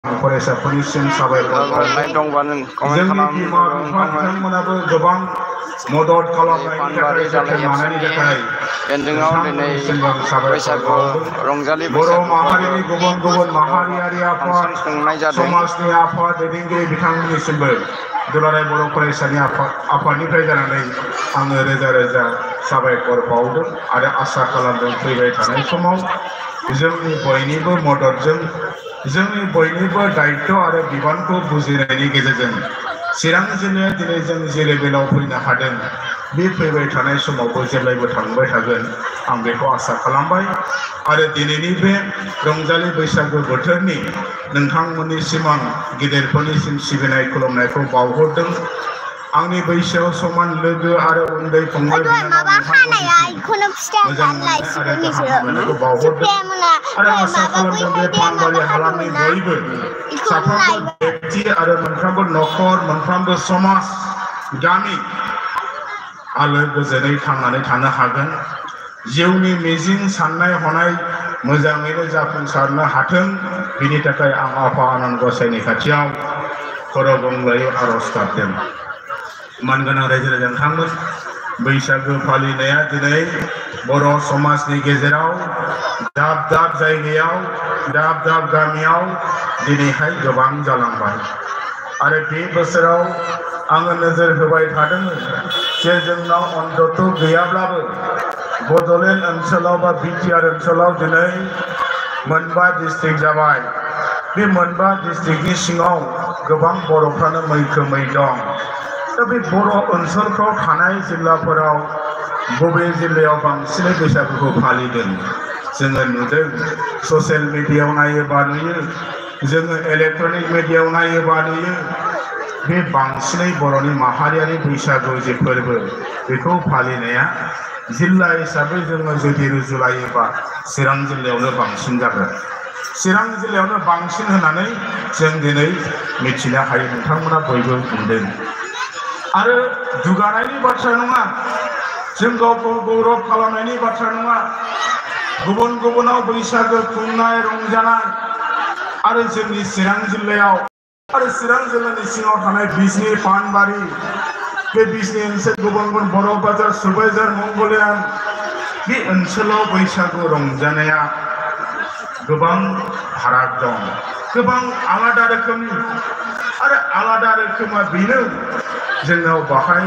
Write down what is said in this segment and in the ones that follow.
फरायसाफोरनिसिम साबायखर जोंनि बिमा बिफा बिथांमोनाबो गोबां मदद खालामनायनि थाखाय जोथोन लानायनि थाखाय नोंथांमोननिसिम आं साबायखर बावदों। बर' माहारिनि गुबुन गुबुन माहारियारि आफाद समाजनि आफाद दैदेनगिरि बिथांमोननिसिमबो दुलाराय बर' फरायसानि आफादनिफ्राय जानानै आङो रोजा रोजा साबायखर बावदों आरो आसा खालामदों फैबाय थानाय समाव जोंनि बयनिबो मददजों जोंनि बयनिबो दायित्व आरो बिबानखौ बुजिनायनि गेजेरजों चिरां जिल्लाया दिनै जों जे लेभेलाव फैनो हादों बे फैबाय थानाय समावबो जेब्लायबो थांबाय थागोन आं बेखौ आसा खालामबाय आरो दिनैनि बे रंजालि बैसागु बोथोरनि नोंथांमोननिसिम आं गेदेरफोरनिसिम सिबिनाय खुलुमनायखौ बावहरदों। आंनि बैसोआव समान लोगो आरो उन्दै फंबाय बिनानाव मोजां मोननाय आरो गाहाम हामलायनायखौ बावहरदों आरो आसा खालामदों बे पानबारि हालामनि बयबो साफ्रोमबो व्यक्ति आरो मोनफ्रोमबो न'खर मोनफ्रोमबो समाज गामि आलो गोजोनै थांनानै थानो हागोन। जिउनि मिजिं साननाय हनाय मोजाङैनो जाफुंसारनो हाथों बिनि थाखाय आं आफा आनान गसाइनि खाथियाव खर' गंग्लायै आर'ज गाबदों। मानगोनां रायजो राजा नोंथांमोन बैसागु फालिनाया दिनै बर' समाजनि गेजेराव दाब दाब जायगायाव दाब दाब गामियाव दिनैहाय गोबां जालांबाय आरो बे बोसोराव आङो नोजोर होबाय थादों जे जोंनाव अन्तत गैयाब्लाबो बड'लेण्ड ओनसोलाव बा बिटिआर ओनसोलाव दिनै मोनबा डिस्ट्रिक्ट जाबाय। बे मोनबा डिस्ट्रिक्टनि सिङाव गोबां बर'फ्रानो मैखोमै दं। दा बे बर' ओनसोलफ्राव थानाय जिल्लाफोराव बबे जिल्लायाव बांसिनै बैसागुखौ फालिदों जोङो नुदों। ससियेल मिडियायाव नायोबा नुयो, जोङो इलेक्ट्रनिक मिडियायाव नायोबा नुयो बे बांसिनै बर'नि माहारियारि बैसागु जे फोरबो बेखौ फालिनाया जिल्ला हिसाबै जोङो जुदि रुजुलायोबा चिरां जिल्लायावनो बांसिन जागोन। चिरां जिल्लायावनो बांसिन होननानै जों दिनै मिथिनो हायो। नोंथांमोना बयबो मोनदों आरो दुगानायनि बाथ्रा नङा, जों गावखौ गौरब खालामनायनि बाथ्रा नङा। गुबुन गुबुनाव बैसागो खुंनाय रंजानाय आरो जोंनि चिरां जिल्लायाव आरो चिरां जिल्लानि सिङाव थानाय बिजनी पानबारि बे बिजनी ओनसोल गुबुन गुबुन बर' बाजार सुबाइजार मंगलियान बे ओनसोलाव बैसागु रंजानाया गोबां फाराग दं, गोबां आलादा रोखोमनि आरो आलादा रोखोमा बेनो जोंनाव बाहाय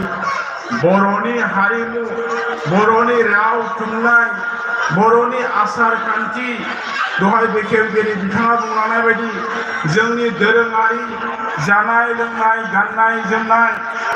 बर'नि हारिमु बर'नि राव थुनलाइ बर'नि आसार खान्थि दहाय बेखेवगिरि बिथाङा बुंलांनाय बायदि जोंनि दोरोङारि जानाय लोंनाय गाननाय जोमनाय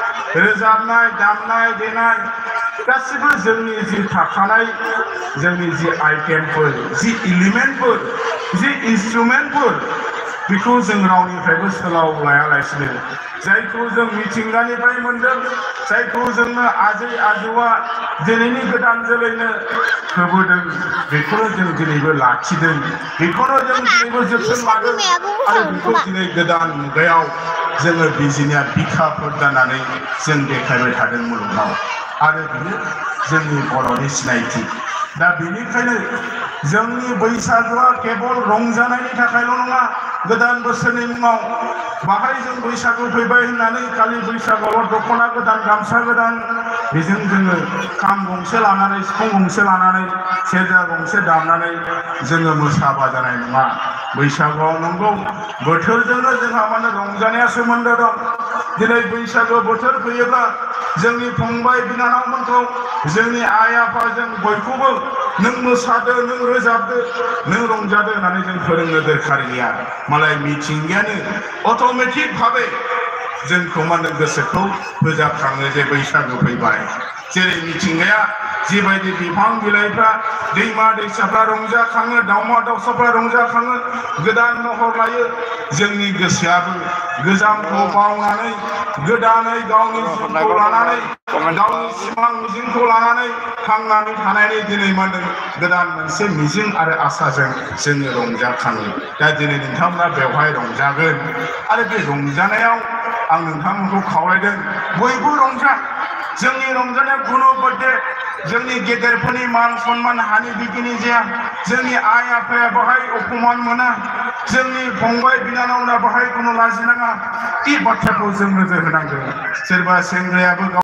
रोजाबनाय दामनाय देनाय गासिबो जोंनि जि थाखानाय जोंनि जि आइटेमफोर जि इलिमेन्टफोर जि इन्सट्रुमेन्टफोर बेखौ जों रावनिफ्रायबो सोलाव लायालासिनो जायखौ जों मिथिंगानिफ्राय मोनदों जायखौ जोंनो आजै आजौआ दिनैनि गोदान जोलैनो होबोदों बेखौनो जों दिनैबो लाखिदों, बेखौनो जों दिनैबो जोथोन लादों आरो बेखौ दिनै गोदान मुगायाव जोङो बिजिनिया बिखाफोर जानानै जों देखायबाय थादों मुलुगाव आरो बेयो जोंनि बर'नि सिनायथि। दा बेनिखायनो जोंनि बैसागुआ केबल रंजानायनि थाखायल' नङा। गोदान बोसोरनि मुङाव बाहाय जों बैसागु फैबाय होननानै खालि बैसागुआव दख'ना गोदान गामसा गोदान बेजों जोङो खाम गंसे लानानै सिफुं गंसे लानानै सेरजा गंसे दामनानै जोङो मोसाबा जानाय नङा। बैसागुआव नंगौ बोथोरजोंनो जोंहा माने रंजानाया सोमोन्दो दं। दिनै बैसागु बोथोर फैयोब्ला जोंनि फंबाय बिनानावमोनखौ जोंनि आइ आफाजों बयखौबो नों मोसादो नों रोजाबदो नों रंजादो होननानै जों फोरोंनो दरखार गैया। मालाय मिथिंगायानो अट'मेटिक भाबै जोंखौ माने गोसोखौ फोजाखाङो जे बैसागु फैबाय। जेरै मिथिंगाया जिबायदि बिफां बिलाइफ्रा दैमा दैसाफ्रा रंजाखाङो दाउमा दाउसाफ्रा रंजाखाङो गोदान महर लायो जोंनि गोसोआबो गोजामखौ बावनानै गोदानै गावनि जिउखौ लानानै गावनि सिमां मिजिंखौ लानानै थांनानै थानायनि दिनै माने गोदान मोनसे मिजिं आरो आसाजों जोङो रंजाखाङो। दा दिनै नोंथांमोना बेवहाय रंजागोन आरो बे रंजानायाव आं नोंथांमोनखौ खावलायदों बयबो रंजा। जोंनि रंजानाया खुनु बदे जोंनि गेदेरफोरनि मान सन्मान हानि बिगिनि जाया, जोंनि आइ आफाया बाहाय अपमान मोना, जोंनि फंबाय बिनानावना बाहाय कुनु लाजिनाङा इ बाथ्राखौ जों नोजोर होनांगोन सोरबा सेंग्रायाबो